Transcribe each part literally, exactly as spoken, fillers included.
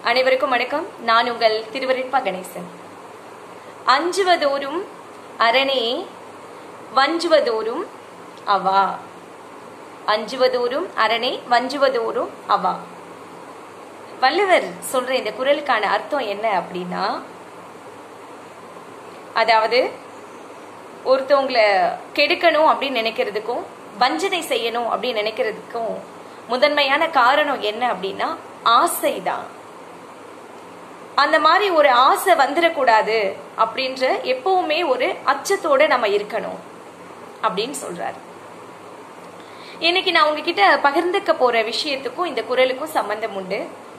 அனைவருக்கும் வணக்கம். நான் உங்கள் திருவருட்பா கணேசன். அஞ்சுவதோறும் அரணே வஞ்சுவதோறும் அவா. அஞ்சுவதோறும் அரணே வஞ்சுவதோறும் அவா. வள்ளுவர் சொல்ற இந்த குறளுக்கான அர்த்தம் என்ன அப்படின்னா, அதாவது ஒருத்தவங்களை கெடுக்கணும் அப்படின்னு நினைக்கிறதுக்கும் வஞ்சனை செய்யணும் அப்படின்னு நினைக்கிறதுக்கும் முதன்மையான காரணம் என்ன அப்படின்னா ஆசைதான். அந்த மாதிரி ஒரு ஆசை வந்துடக்கூடாது அப்படின்ற எப்பவுமே ஒரு அச்சத்தோட நம்ம இருக்கணும் அப்படின்னு சொல்றாரு. இன்னைக்கு நான் உங்ககிட்ட பகிர்ந்துக்க போற விஷயத்துக்கும் இந்த குறளுக்கும் சம்பந்தம் உண்டு.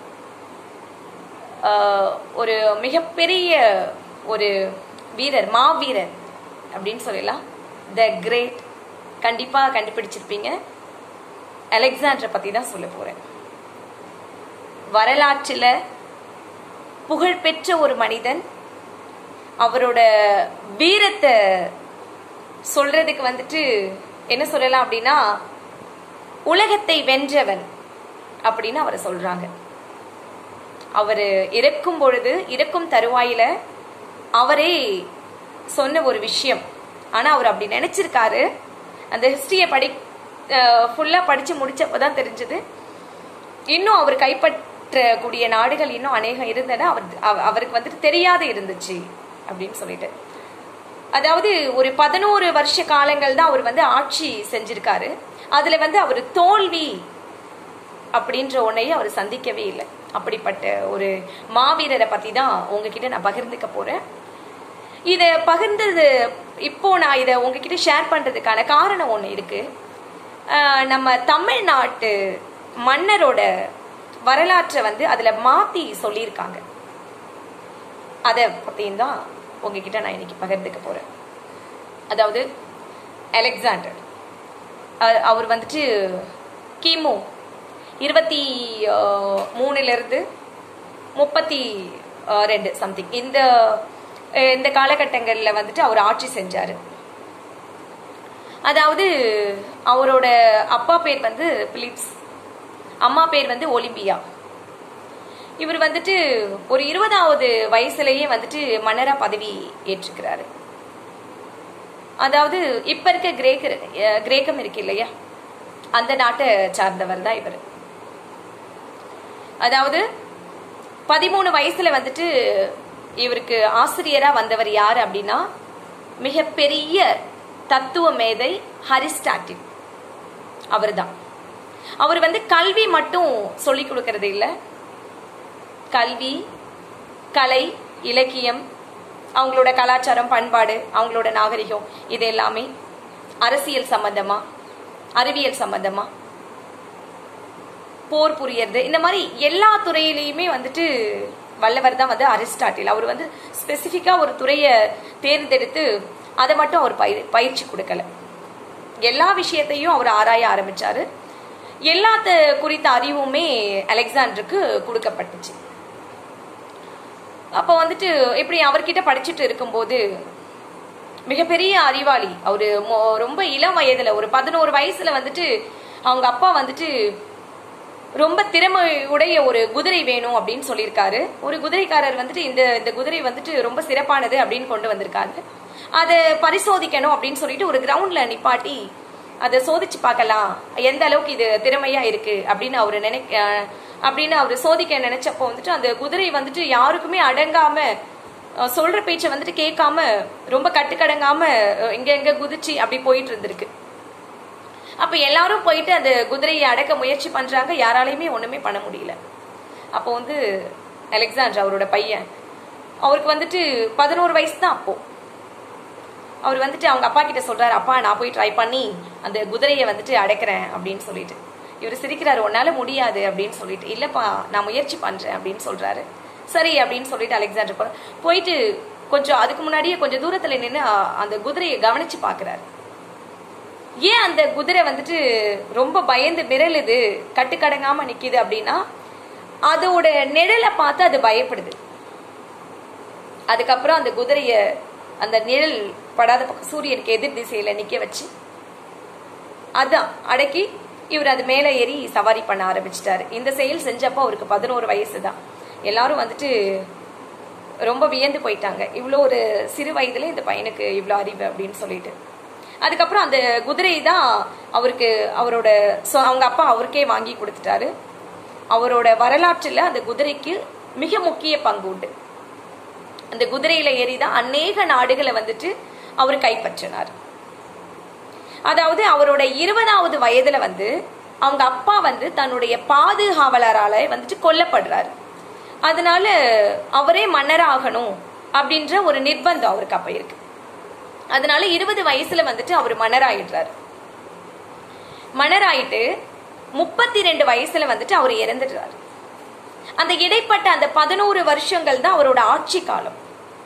ஒரு மிகப்பெரிய ஒரு வீரர், மாவீரர் அப்படின்னு சொல்லலாம், த கிரேட். கண்டிப்பா கண்டுபிடிச்சிருப்பீங்க. அலெக்சாண்டரை பத்தி தான் சொல்ல போறேன். வரலாற்றில் புகழ்பெற்ற ஒரு மனிதன். அவரோட வீரத்தை சொல்றதுக்கு வந்துட்டு என்ன சொல்லலாம் அப்படின்னா, உலகத்தை வென்றவன் அப்படின்னு அவரை சொல்றாங்க. அவரு இறக்கும் பொழுது, இறக்கும் தருவாயில அவரே சொன்ன ஒரு விஷயம். ஆனா அவர் அப்படி நினைச்சிருக்காரு. அந்த ஹிஸ்டரியை படி ஃபுல்லா படிச்சு முடிச்சப்பதான் தெரிஞ்சது, இன்னும் அவர் கைப்பற்றக்கூடிய நாடுகள் இன்னும் அநேகம் இருந்தன, அவர் அவருக்கு வந்துட்டு தெரியாத இருந்துச்சு அப்படின்னு சொல்லிட்டு. அதாவது ஒரு பதினோரு வருஷ காலங்கள் தான் அவர் வந்து ஆட்சி செஞ்சிருக்காரு. அதுல வந்து அவர் தோல்வி அப்படின்ற ஒன்னையும் அவர் சந்திக்கவே இல்லை. அப்படிப்பட்ட ஒரு மாவீரரை பத்தி தான் உங்ககிட்ட நான் பகிர்ந்துக்க போறேன். இத பகிர்ந்தது இப்போ நான் இதை உங்ககிட்ட ஷேர் பண்றதுக்கான காரணம் ஒண்ணு இருக்கு. நம்ம தமிழ்நாட்டு மன்னரோட வரலாற்றை வந்து அதுல மாத்தி சொல்லியிருக்காங்க. அதை பத்தியும் தான் உங்ககிட்ட நான் இன்னைக்கு பகிர்ந்துக்க போறேன். அதாவது அலெக்சாண்டர் அவர் வந்துட்டு கிமு இருபத்தி மூணுல இருந்து முப்பத்தி ரெண்டு சம்திங் இந்த இந்த காலகட்டங்கள்ல வந்துட்டு அவர் ஆட்சி செஞ்சாரு. அதாவது அவரோட அப்பா பேர் வந்து பிலிப்ஸ், அம்மா பேர் வந்து ஒலிம்பியா. இவர் வந்துட்டு ஒரு இருபதாவது வயசுலயே வந்துட்டு மன்னரா பதவி ஏற்றுக்கிறாரு. அதாவது இப்ப இருக்க கிரேக்க கிரேக்கம் இருக்கு இல்லையா, அந்த நாட்டை சார்ந்தவர் தான் இவர். அதாவது பதிமூணு வயசுல வந்துட்டு இவருக்கு ஆசிரியரா வந்தவர் யாரு அப்படின்னா, மிகப்பெரிய தத்துவ மேதை அரிஸ்டாட்டில். அவர் தான். அவர் வந்து கல்வி மட்டும் சொல்லிக் கொடுக்கறது இல்லை, கல்வி, கலை, இலக்கியம், அவங்களோட கலாச்சாரம், பண்பாடு, அவங்களோட நாகரிகம், இது எல்லாமே அரசியல் சம்பந்தமா, அறிவியல் சம்பந்தமா, போர் புரியறது, இந்த மாதிரி எல்லா துறையிலையுமே வந்துட்டு வல்லவர் தான் வந்து அரிஸ்டாட்டில். அவர் வந்து ஸ்பெசிபிக்கா ஒரு துறையை தேர்ந்தெடுத்து அதை மட்டும் அவர் பயிர் பயிற்சி கொடுக்கல. எல்லா விஷயத்தையும் அவர் ஆராய ஆரம்பிச்சாரு. எல்லாத்த குறித்த அறிவுமே அலெக்சாண்டருக்கு கொடுக்கப்பட்டுச்சு. அப்போ வந்துட்டு இப்படி அவர்கிட்ட படிச்சுட்டு இருக்கும்போது மிகப்பெரிய அறிவாளி அவரு. ரொம்ப இளம் வயதுல ஒரு பதினோரு வயசுல வந்துட்டு அவங்க அப்பா வந்துட்டு ரொம்ப திறமையுடைய ஒரு குதிரை வேணும் அப்படின்னு சொல்லியிருக்காரு. ஒரு குதிரைக்காரர் வந்துட்டு இந்த இந்த குதிரை வந்துட்டு ரொம்ப சிறப்பானது அப்படின்னு கொண்டு வந்திருக்காரு. அதை பரிசோதிக்கணும் அப்படின்னு சொல்லிட்டு ஒரு கிரவுண்ட்ல நிப்பாட்டி அதை சோதிச்சு பார்க்கலாம் எந்த அளவுக்கு இது திறமையா இருக்கு அப்படின்னு அவரு நினைக்க அப்படின்னு அவரு சோதிக்க நினைச்சப்போ வந்துட்டு அந்த குதிரை வந்துட்டு யாருக்குமே அடங்காம, சொல்ற பேச்சை வந்துட்டு கேட்காம, ரொம்ப கட்டுக்கடங்காம இங்க எங்க குதிச்சு அப்படி போயிட்டு இருந்திருக்கு. அப்ப எல்லாரும் போயிட்டு அந்த குதிரையை அடக்க முயற்சி பண்றாங்க, யாராலையுமே ஒண்ணுமே பண்ண முடியல. அப்போ வந்து அலெக்சாண்டர் அவரோட பையன், அவருக்கு வந்துட்டு பதினோரு வயசு தான். அப்போ அவர் வந்துட்டு அவங்க அப்பா கிட்ட சொல்றாரு, அப்பா நான் போய் ட்ரை பண்ணி அந்த குதிரையை வந்துட்டு அடைக்கிறேன் அப்படின்னு சொல்லிட்டு. இவர் சிரிக்கிறாரு, உன்னால முடியாது அப்படின்னு சொல்லிட்டு. இல்லப்பா நான் முயற்சி பண்றேன் அப்படின்னு சொல்றாரு. சரி அப்படின்னு சொல்லிட்டு அலெக்சாண்டர் போற போயிட்டு கொஞ்சம் அதுக்கு முன்னாடியே கொஞ்சம் தூரத்துல நின்று அந்த குதிரையை கவனிச்சு பாக்குறாரு. ஏன் அந்த குதிரை வந்துட்டு ரொம்ப பயந்து மிரளுது, கட்டுக்கடங்காம நிக்குது அப்படின்னா, அதோட நிழலை பார்த்து அது பயப்படுது. அதுக்கப்புறம் அந்த குதிரைய அந்த நிழல் படாத பக்கம் சூரியனுக்கு எதிர் திசையில நிக்க வச்சு அதான் அடக்கி இவர் அது மேல ஏறி சவாரி பண்ண ஆரம்பிச்சிட்டாரு. இந்த செயல் செஞ்சப்போ அவருக்கு பதினோரு வயசு தான். எல்லாரும் வந்துட்டு ரொம்ப வியந்து போயிட்டாங்க, இவ்வளோ ஒரு சிறு வயதுல இந்த பையனுக்கு இவ்வளோ அறிவு அப்படின்னு சொல்லிட்டு. அதுக்கப்புறம் அந்த குதிரை தான் அவருக்கு அவரோட அவங்க அப்பா அவருக்கே வாங்கி கொடுத்துட்டாரு. அவரோட வரலாற்றில் அந்த குதிரைக்கு மிக முக்கிய பங்கு உண்டு. அந்த குதிரையில ஏறிதான் அநேக நாடுகளை வந்துட்டு அவர் கைப்பற்றினார். அதாவது அவரோட இருபதாவது வயதுல வந்து அவங்க அப்பா வந்து தன்னுடைய பாதுகாவலரால வந்துட்டு கொல்லப்படுறாரு. அதனால அவரே மன்னராகணும் அப்படின்ற ஒரு நிர்பந்தம் அவருக்கு அப்ப இருக்கு. அதனால இருபது வயசுல வந்துட்டு அவர் மன்னராயிடுறாரு. மன்னராயிட்டு முப்பத்தி ரெண்டு வயசுல வந்துட்டு அவர் இறந்துடுறாரு. அந்த இடைப்பட்ட அந்த பதினோரு வருஷங்கள் தான் அவரோட ஆட்சி காலம்.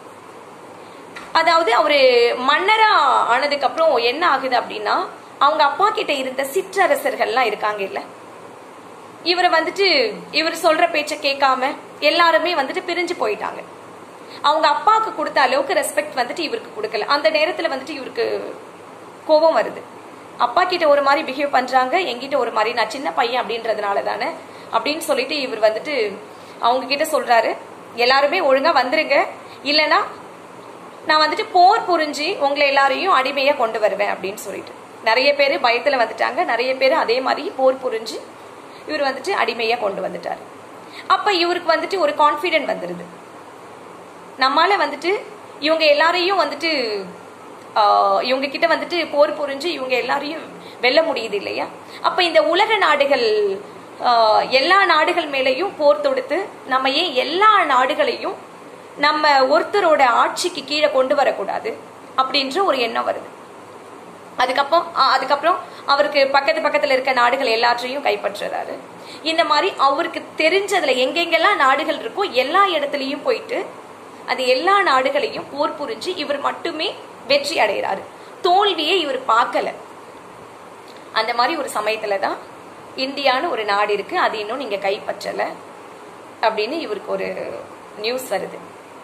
அதாவது அவரு மன்னரா ஆனதுக்கு அப்புறம் என்ன ஆகுது அப்படின்னா, அவங்க அப்பா கிட்ட இருந்த சிற்றரசர்கள்லாம் இருக்காங்க இல்ல, இவரை வந்துட்டு இவர் சொல்ற பேச்ச கேட்காம எல்லாருமே வந்துட்டு பிரிஞ்சு போயிட்டாங்க. அவங்க அப்பாவுக்கு கொடுத்த அளவுக்கு ரெஸ்பெக்ட் வந்துட்டு இவருக்கு கொடுக்கல. அந்த நேரத்துல வந்துட்டு இவருக்கு கோபம் வருது. அப்பா கிட்ட ஒரு மாதிரி பிஹேவ் பண்றாங்க, எங்கிட்ட ஒரு மாதிரி, நான் சின்ன பையன் அப்படின்றதுனால தானே அப்படின்னு சொல்லிட்டு இவர் வந்துட்டு அவங்க கிட்ட சொல்றாரு, எல்லாருமே ஒழுங்கா வந்துருங்க, இல்லைன்னா நான் வந்துட்டு போர் புரிஞ்சு உங்களை எல்லாரையும் அடிமையா கொண்டு வருவேன் அப்படின்னு சொல்லிட்டு. நிறைய பேர் பயத்துல வந்துட்டாங்க, நிறைய பேர் அதே மாதிரி போர் புரிஞ்சு இவர் வந்துட்டு அடிமையா கொண்டு வந்துட்டாரு. அப்ப இவருக்கு வந்துட்டு ஒரு கான்பிடென்ட் வந்துருது, நம்மால வந்துட்டு இவங்க எல்லாரையும் வந்துட்டு ஆஹ் இவங்க கிட்ட வந்துட்டு போர் புரிஞ்சு இவங்க எல்லாரையும் வெல்ல முடியுது இல்லையா. அப்ப இந்த உலக நாடுகள் ஆஹ் எல்லா நாடுகள் மேலையும் போர் தொடுத்து நம்ம ஏன் எல்லா நாடுகளையும் நம்ம ஒருத்தரோட ஆட்சிக்கு கீழே கொண்டு வரக்கூடாது அப்படின்ற ஒரு எண்ணம் வருது. அதுக்கப்புறம் அதுக்கப்புறம் அவருக்கு பக்கத்து பக்கத்துல இருக்க நாடுகள் எல்லாற்றையும் கைப்பற்றுறாரு. இந்த மாதிரி அவருக்கு தெரிஞ்சதுல எங்கெங்கெல்லாம் நாடுகள் இருக்கோ எல்லா இடத்துலயும் போயிட்டு அது எல்லா நாடுகளையும் போர் புரிஞ்சு இவர் மட்டுமே வெற்றி அடைகிறாரு. தோல்வியை இவர் பார்க்கல. அந்த மாதிரி ஒரு சமயத்துலதான் இந்தியான்னு ஒரு நாடு இருக்கு, அது இன்னும் நீங்க கைப்பற்றல அப்படின்னு இவருக்கு ஒரு நியூஸ் வருது.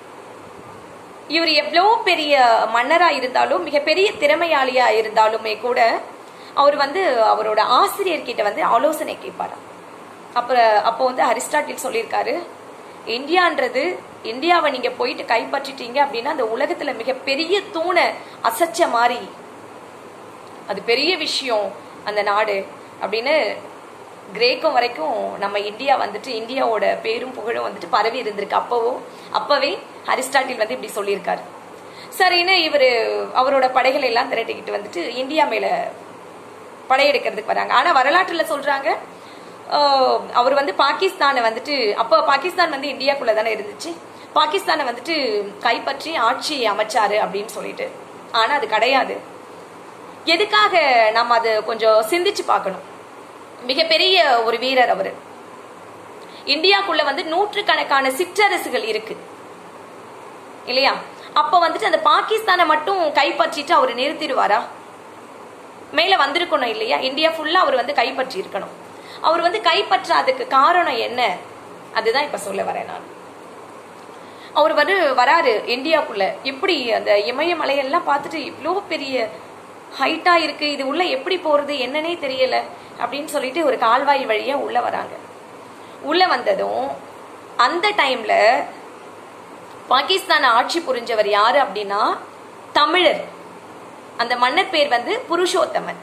இவர் எவ்வளோ பெரிய மன்னரா இருந்தாலும், மிகப்பெரிய திறமையாளியா இருந்தாலுமே கூட அவர் வந்து அவரோட ஆசிரியர்கிட்ட வந்து ஆலோசனை கேட்பாராம். அப்புறம் அப்போ வந்து அரிஸ்டாட்டில் சொல்லியிருக்காரு, இந்தியான்றது, இந்தியாவை நீங்க போயிட்டு கைப்பற்றிட்டீங்க அப்படின்னா அந்த உலகத்துல மிகப்பெரிய தூணை அசைச்ச மாதிரி, அது பெரிய விஷயம் அந்த நாடு அப்படின்னு. கிரேக்கம் வரைக்கும் நம்ம இந்தியா வந்துட்டு இந்தியாவோட பேரும் புகழும் வந்துட்டு பரவி இருந்திருக்கு அப்பவோ அப்பவே அரிஸ்டாட்டில் வந்து இப்படி சொல்லியிருக்காரு. சரின்னு இவரு அவரோட படைகளை எல்லாம் திரட்டிக்கிட்டு வந்துட்டு இந்தியா மேல படையெடுக்கிறதுக்கு வராங்க. ஆனா வரலாற்றுல சொல்றாங்க அவர் வந்து பாகிஸ்தானை வந்துட்டு, அப்போ பாகிஸ்தான் வந்து இந்தியாக்குள்ள தானே இருந்துச்சு, பாகிஸ்தானை வந்துட்டு கைப்பற்றி ஆட்சி அமைச்சாரு அப்படின்னு சொல்லிட்டு. ஆனா அது கிடையாது. எதுக்காக நம்ம அது கொஞ்சம் சிந்திச்சு பார்க்கணும். மிகப்பெரிய ஒரு வீரர் அவரு. இந்தியாக்குள்ள வந்து நூற்றுக்கணக்கான சிற்றரசுகள் இருக்கு இல்லையா. அப்ப வந்துட்டு அந்த பாகிஸ்தானை மட்டும் கைப்பற்றிட்டு அவர் நிறுத்திடுவாரா? மேல வந்திருக்கணும் இல்லையா. இந்தியா ஃபுல்லா அவர் வந்து கைப்பற்றி இருக்கணும். அவர் வந்து கைப்பற்றாததுக்கு காரணம் என்ன, அதுதான் இப்ப சொல்ல வரேன் நான். அவர் வந்து வராரு இந்தியாவுக்குள்ள, எப்படி அந்த இமயமலையெல்லாம் பார்த்துட்டு இவ்வளோ பெரிய ஹைட்டா இருக்கு, இது உள்ள எப்படி போறது என்னன்னே தெரியல அப்படின்னு சொல்லிட்டு ஒரு கால்வாய் வழியா உள்ள வராங்க. உள்ள வந்ததும் அந்த டைம்ல பாகிஸ்தான் ஆட்சி புரிஞ்சவர் யாரு அப்படின்னா தமிழர். அந்த மன்னர் பேர் வந்து புருஷோத்தமன்.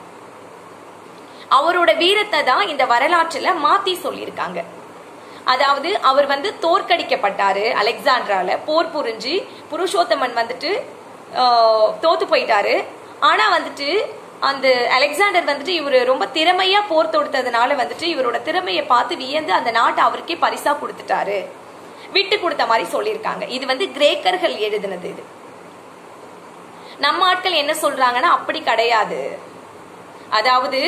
அவரோட வீரத்தை தான் இந்த வரலாற்றுல மாத்தி சொல்லியிருக்காங்க. அதாவது அவர் வந்து தோற்கடிக்கப்பட்டாரு அலெக்சாண்ட்ரால, போர் புரிஞ்சு புருஷோத்தமன் வந்துட்டு தோத்து போயிட்டாரு. ஆனா வந்துட்டு அந்த அலெக்சாண்டர் வந்துட்டு இவரு ரொம்ப திறமையா போர் தொடுத்ததுனால வந்துட்டு இவரோட திறமையை பார்த்து வியந்து அந்த நாட்டை அவருக்கே பரிசா கொடுத்துட்டாரு, விட்டு கொடுத்த மாதிரி சொல்லியிருக்காங்க. இது வந்து கிரேக்கர்கள் எழுதினது. இது நம்ம ஆட்கள் என்ன சொல்றாங்கன்னா அப்படி கிடையாது. அதாவது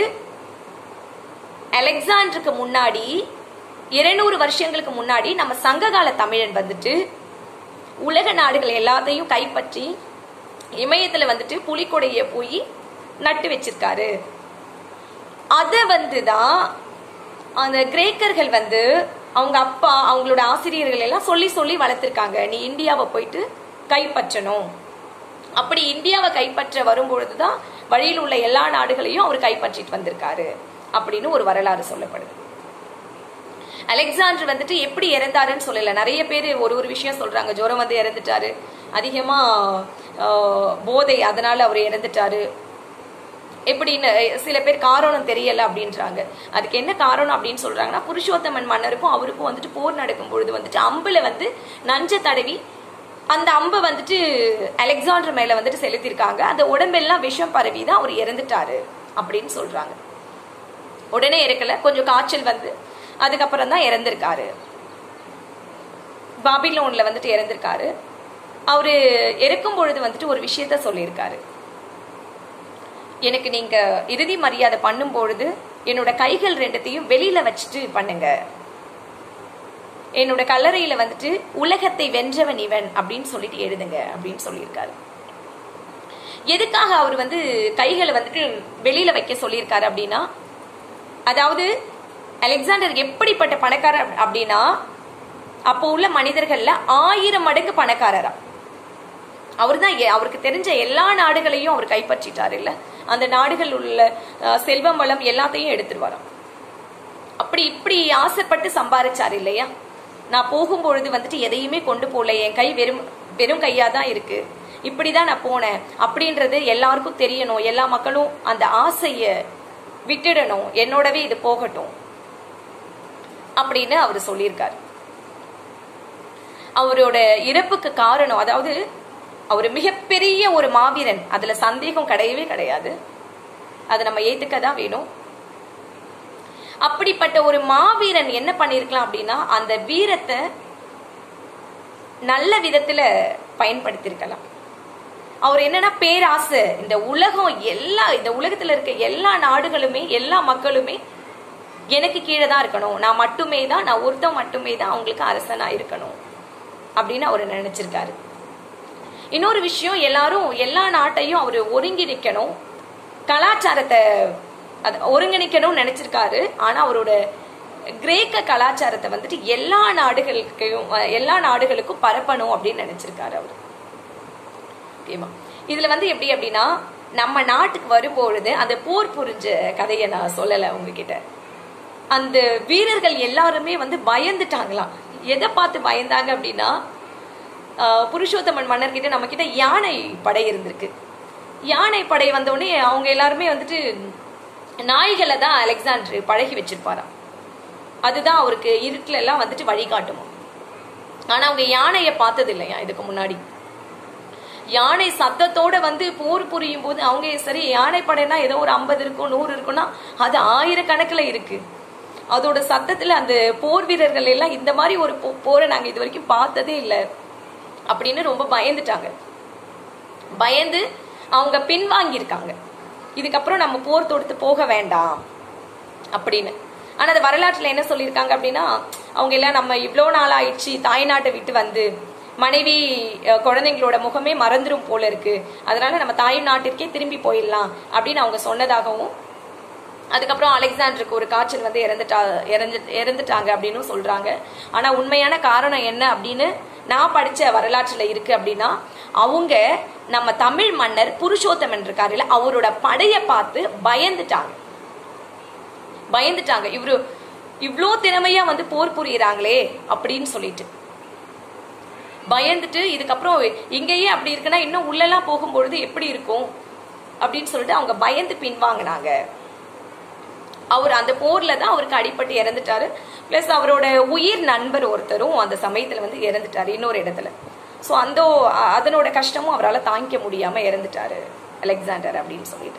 அலெக்சாண்டருக்கு முன்னாடி இருநூறு வருஷங்களுக்கு முன்னாடி நம்ம சங்ககால தமிழன் வந்துட்டு உலக நாடுகள் எல்லாத்தையும் கைப்பற்றி இமயத்துல வந்துட்டு புலிக்கொடைய போய் நட்டு வச்சிருக்காரு. அத வந்துதான் அந்த கிரேக்கர்கள் வந்து அவங்க அப்பா அவங்களோட ஆசிரியர்கள் எல்லாம் சொல்லி சொல்லி வளர்த்திருக்காங்க, நீ இந்தியாவை போயிட்டு கைப்பற்றணும். அப்படி இந்தியாவை கைப்பற்ற வரும்பொழுதுதான் வழியில் உள்ள எல்லா நாடுகளையும் அவர் கைப்பற்றிட்டு வந்திருக்காரு அப்படின்னு ஒரு வரலாறு சொல்லப்படுது. அலெக்சாண்டர் வந்துட்டு எப்படி இறந்தாருன்னு சொல்லல. நிறைய பேர் ஒரு ஒரு விஷயம் சொல்றாங்க. ஜுரம் வந்து இறந்துட்டாரு, அதிகமா போதை, அதனால அவர் இறந்துட்டாரு எப்படின்னு. சில பேர் காரணம் தெரியல அப்படின்றாங்க. அதுக்கு என்ன காரணம் அப்படின்னு சொல்றாங்கன்னா, புருஷோத்தமன் மன்னருக்கும் அவருக்கும் வந்துட்டு போர் நடக்கும் பொழுது வந்துட்டு அம்புல வந்து நஞ்ச தடவி அந்த அம்பை வந்துட்டு அலெக்சாண்டர் மேல வந்துட்டு செலுத்திருக்காங்க. அந்த உடம்பெல்லாம் விஷம் பரவிதான் அவர் இறந்துட்டாரு அப்படின்னு சொல்றாங்க. உடனே இறக்கல, கொஞ்சம் காய்ச்சல் வந்து அதுக்கப்புறம் தான் இறந்திருக்காரு. பாபிலோன்ல வந்துட்டு இறந்திருக்காரு. அவரு இறக்கும் பொழுது வந்துட்டு ஒரு விஷயத்த சொல்லியிருக்காரு. எனக்கு நீங்க இறுதி மரியாதை பண்ணும் பொழுது என்னோட கைகள் ரெண்டத்தையும் வெளியில வச்சுட்டு பண்ணுங்க. என்னோட கல்லறையில வந்துட்டு உலகத்தை வென்றவன் இவன் அப்படின்னு சொல்லிட்டு எழுதுங்க அப்படின்னு சொல்லியிருக்காரு. எதுக்காக அவர் வந்து கைகளை வந்துட்டு வெளியில வைக்க சொல்லியிருக்காரு அப்படின்னா, அதாவது அலெக்சாண்டர் எப்படிப்பட்ட பணக்காரர் அப்படின்னா, அப்போ உள்ள மனிதர்கள்ல ஆயிரம் மடங்கு பணக்காரரா. அவர் தான் அவருக்கு தெரிஞ்ச எல்லா நாடுகளையும் அவர் கைப்பற்றிட்டாரு இல்ல, அந்த நாடுகள் உள்ள செல்வம் வளம் எல்லாத்தையும் எடுத்துருவாராம். அப்படி இப்படி ஆசைப்பட்டு சம்பாதிச்சாரு இல்லையா. நான் போகும்பொழுது வந்துட்டு எதையுமே கொண்டு போகல, என் கை வெறும் வெறும் கையா தான் இருக்கு, இப்படிதான் நான் போனேன் அப்படின்றது எல்லாருக்கும் தெரியணும், எல்லா மக்களும் அந்த ஆசைய விட்டுடணும், என்னோடவே இது போகட்டும் அப்படின்னு அவர் சொல்லியிருக்காரு. அவரோட இறப்புக்கு காரணம், அதாவது அவர் மிகப்பெரிய ஒரு மாவீரன், அதுல சந்தேகம் கிடையவே கிடையாது, அதை நம்ம ஏத்துக்க தான் வேணும். அப்படிப்பட்ட ஒரு மாவீரன் என்ன பண்ணிருக்கலாம் அப்படின்னா, அந்த வீரத்தை நல்ல விதத்துல பயன்படுத்திருக்கலாம். அவர் என்னன்னா பேராசை, இந்த உலகம் எல்லா இந்த உலகத்துல இருக்க எல்லா நாடுகளுமே எல்லா மக்களுமே எனக்கு கீழே தான் இருக்கணும், நான் மட்டுமே தான், நான் ஒருத்தன் மட்டுமே தான் அவங்களுக்கு அரசனா இருக்கணும் அப்படின்னு அவர் நினைச்சிருக்காரு. இன்னொரு விஷயம், எல்லாரும் எல்லா நாட்டையும் அவர் ஒருங்கிணைக்கணும், கலாச்சாரத்தை ஒருங்கிணைக்கணும்னு நினைச்சிருக்காரு. ஆனா அவரோட கிரேக்க கலாச்சாரத்தை வந்துட்டு எல்லா நாடுகளுக்கும் எல்லா நாடுகளுக்கும் பரப்பணும் அப்படின்னு நினைச்சிருக்காரு அவரு. ஓகேமா. இதுல வந்து எப்படி அப்படின்னா, நம்ம நாட்டுக்கு வரும்பொழுது அந்த போர் புரிஞ்ச கதையை நான் சொல்லலை உங்ககிட்ட. அந்த வீரர்கள் எல்லாருமே வந்து பயந்துட்டாங்களாம். எதை பார்த்து பயந்தாங்க அப்படின்னா, புருஷோத்தமன் மன்னர்கிட்ட நம்ம கிட்ட யானை படை இருந்திருக்கு. யானை படை வந்தோடனே அவங்க எல்லாருமே வந்துட்டு நாய்களை தான் அலெக்சாண்டர் பழகி வச்சிருப்பாராம். அதுதான் அவருக்கு இருட்டுல எல்லாம் வந்துட்டு வழிகாட்டுமா. ஆனா அவங்க யானையை பார்த்தது இல்லையா இதுக்கு முன்னாடி. யானை சத்தத்தோட வந்து போர் புரியும் போது அவங்க சரி யானை படைனா ஏதோ ஒரு ஐம்பது இருக்கும் நூறு இருக்கும்னா அது ஆயிரக்கணக்கில் இருக்கு. அதோட சத்தத்துல அந்த போர் வீரர்கள் எல்லாம் இந்த மாதிரி ஒரு போரை நாங்க இது வரைக்கும் பார்த்ததே இல்லை அப்படின்னு ரொம்ப பயந்துட்டாங்க. பயந்து அவங்க பின்வாங்கியிருக்காங்க, இதுக்கப்புறம் நம்ம போர் தொடுத்து போக வேண்டாம் அப்படின்னு. ஆனா அது வரலாற்றுல என்ன சொல்லியிருக்காங்க அப்படின்னா, அவங்க எல்லாம் நம்ம இவ்வளோ நாள் ஆயிடுச்சு தாய்நாட்டை விட்டு வந்து, மனைவி குழந்தைங்களோட முகமே மறந்துடும் போல இருக்கு, அதனால நம்ம தாய் நாட்டிற்கே திரும்பி போயிடலாம் அப்படின்னு அவங்க சொன்னதாகவும், அதுக்கப்புறம் அலெக்சாண்டருக்கு ஒரு காய்ச்சல் வந்து இறந்துட்டா இறந்து இறந்துட்டாங்க அப்படின்னு சொல்றாங்க. ஆனா உண்மையான காரணம் என்ன அப்படின்னு நான் படிச்ச வரலாற்றுல இருக்கு அப்படின்னா, அவங்க நம்ம தமிழ் மன்னர் புருஷோத்தமன் இருக்காரு இல்ல, அவரோட படைய பார்த்து பயந்துட்டாங்க பயந்துட்டாங்க இவரு இவ்வளோ திறமையா வந்து போர் புரியுறாங்களே அப்படின்னு சொல்லிட்டு பயந்துட்டு, இதுக்கப்புறம் இங்கேயே அப்படி இருக்குன்னா இன்னும் உள்ளெல்லாம் போகும்பொழுது எப்படி இருக்கும் அப்படின்னு சொல்லிட்டு அவங்க பயந்து பின்வாங்கினாங்க. அவர் அந்த போர்ல தான் அவருக்கு அடிபட்டு இறந்துட்டாரு. பிளஸ் அவரோட உயிர் நண்பர் ஒருத்தரும் அந்த சமயத்துல வந்து இறந்துட்டாரு இன்னொரு இடத்துல. ஸோ அந்த அதனோட கஷ்டமும் அவரால் தாங்கிக்க முடியாம இறந்துட்டாரு அலெக்சாண்டர் அப்படின்னு சொல்லிட்டு.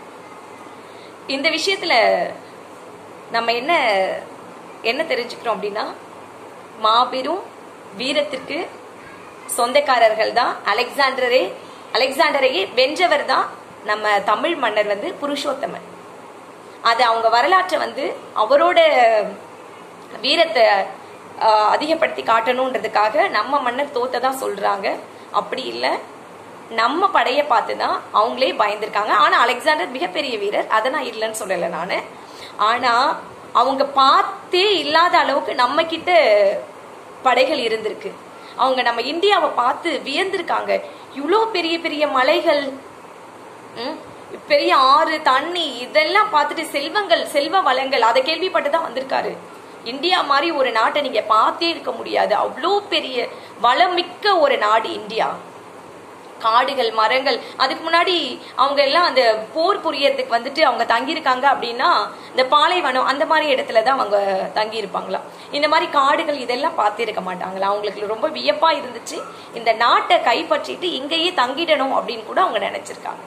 இந்த விஷயத்துல நம்ம என்ன என்ன தெரிஞ்சுக்கிறோம் அப்படின்னா, மாபெரும் வீரத்திற்கு சொந்தக்காரர்கள் தான் அலெக்சாண்டரே அலெக்சாண்டரையே வென்றவர் தான் நம்ம தமிழ் மன்னர் வந்து புருஷோத்தமன். அது அவங்க வரலாற்றை வந்து அவரோட வீரத்தை அதிகப்படுத்தி காட்டணுன்றதுக்காக நம்ம மன்னர் தோத்ததான் சொல்றாங்க. அப்படி இல்லை, நம்ம படையை பார்த்து தான் அவங்களே பயந்துருக்காங்க. ஆனா அலெக்சாண்டர் மிகப்பெரிய வீரர், அதை நான் இல்லைன்னு சொல்லலை நான். ஆனா அவங்க பார்த்தே இல்லாத அளவுக்கு நம்ம கிட்ட படைகள் இருந்திருக்கு. அவங்க நம்ம இந்தியாவை பார்த்து வியந்திருக்காங்க. இவ்வளோ பெரிய பெரிய மலைகள், பெரிய ஆறு, தண்ணி, இதெல்லாம் பார்த்துட்டு செல்வங்கள் செல்வ வளங்கள் அதை கேள்விப்பட்டு தான் வந்திருக்காரு. இந்தியா மாதிரி ஒரு நாட்டை நீங்க பார்த்தே இருக்க முடியாது. அவ்வளோ பெரிய வளமிக்க ஒரு நாடு இந்தியா. காடுகள், மரங்கள். அதுக்கு முன்னாடி அவங்க எல்லாம் அந்த போர் புரியறதுக்கு வந்துட்டு அவங்க தங்கியிருக்காங்க அப்படின்னா இந்த பாலைவனம் அந்த மாதிரி இடத்துலதான் அவங்க தங்கி இருப்பாங்களாம். இந்த மாதிரி காடுகள் இதெல்லாம் பார்த்து இருக்க மாட்டாங்களா. அவங்களுக்கு ரொம்ப வியப்பா இருந்துச்சு, இந்த நாட்டை கைப்பற்றிட்டு இங்கேயே தங்கிடணும் அப்படின்னு கூட அவங்க நினைச்சிருக்காங்க,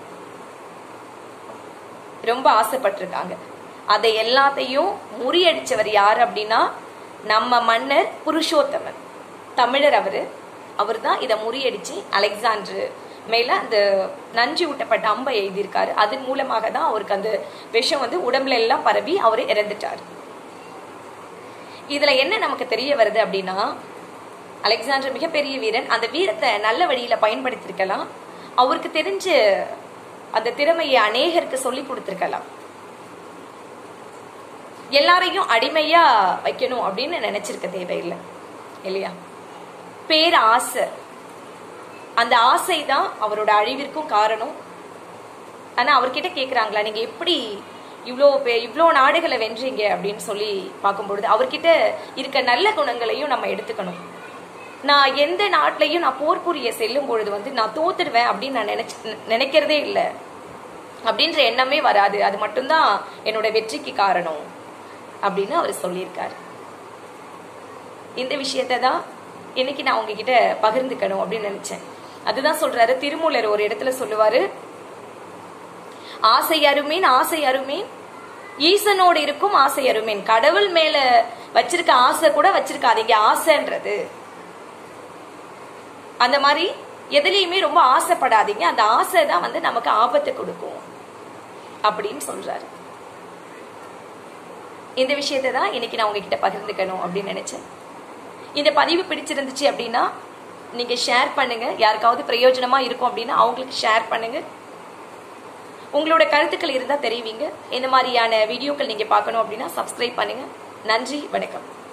ரொம்ப ஆசைப்பட்டிருக்காங்க. அதை எல்லாத்தையும் முறியடிச்சவர் யார் அப்படின்னா நம்ம மன்னர் புருஷோத்தமன், தமிழர். அவரு அவர் தான் இதை முறியடிச்சு அலெக்சாண்டர் மேல அந்த நஞ்சு ஊட்டப்பட்ட அம்பை எழுதியிருக்காரு. அதன் மூலமாக தான் அவருக்கு அந்த விஷம் வந்து உடம்புல எல்லாம் பரவி அவர் இறந்துட்டார். இதுல என்ன நமக்கு தெரிய வருது அப்படின்னா அலெக்சாண்டர் மிகப்பெரிய வீரன். அந்த வீரத்தை நல்ல வழியில பயன்படுத்திருக்கலாம். அவருக்கு தெரிஞ்ச அந்த திறமையை அநேகருக்கு சொல்லி கொடுத்திருக்கலாம். எல்லாரையும் அடிமையா வைக்கணும் அப்படின்னு நினைச்சிருக்க தேவையில்லை இல்லையா. பேர் ஆசை, அந்த ஆசை தான் அவரோட அழிவிற்கும் காரணம். ஆனா அவர்கிட்ட கேக்குறாங்களா, நீங்க எப்படி இவ்வளோ இவ்வளோ நாடுகளை வென்றீங்க அப்படின்னு சொல்லி பார்க்கும்பொழுது அவர்கிட்ட இருக்க நல்ல குணங்களையும் நம்ம எடுத்துக்கணும். நான் எந்த நாட்டிலையும் நான் போர் புரிய செல்லும் பொழுது வந்து நான் தோத்துடுவேன் அப்படின்னு நான் நினைச்சு நினைக்கிறதே இல்லை அப்படின்ற எண்ணமே வராது. அது மட்டும்தான் என்னோட வெற்றிக்கு காரணம் அப்படின்னு அவர் சொல்லியிருக்காரு. இந்த விஷயத்தை தான் இன்னைக்கு நான் உங்ககிட்ட பகிர்ந்துக்கணும் அப்படின்னு நினைச்சேன். அதுதான் சொல்றாரு திருமூலர் ஒரு இடத்துல சொல்லுவாரு, ஆசை அருமேன் ஆசை அருமேன் ஈசனோடு இருக்கும் ஆசை அருமேன். கடவுள் மேல வச்சிருக்க ஆசை கூட வச்சிருக்காதீங்க. ஆசைன்றது அந்த மாதிரி எதுலையுமே ரொம்ப ஆசைப்படாதீங்க. அந்த ஆசை தான் வந்து நமக்கு ஆபத்தை கொடுக்கும் அப்படின்னு சொல்றாரு. இந்த விஷயத்தை தான் இன்னைக்கு நான் உங்ககிட்ட பகிர்ந்துக்கணும் அப்படின்னு நினைச்சேன். இந்த பதிவு பிடிச்சிருந்துச்சு அப்படின்னா நீங்க ஷேர் பண்ணுங்க. யாருக்காவது பிரயோஜனமா இருக்கும் அப்படின்னா அவங்களுக்கு ஷேர் பண்ணுங்க. உங்களோட கருத்துக்கள் இருந்தா தெரிவிங்க. இந்த மாதிரியான வீடியோக்கள் நீங்க பார்க்கணும் அப்படின்னா சப்ஸ்கிரைப் பண்ணுங்க. நன்றி, வணக்கம்.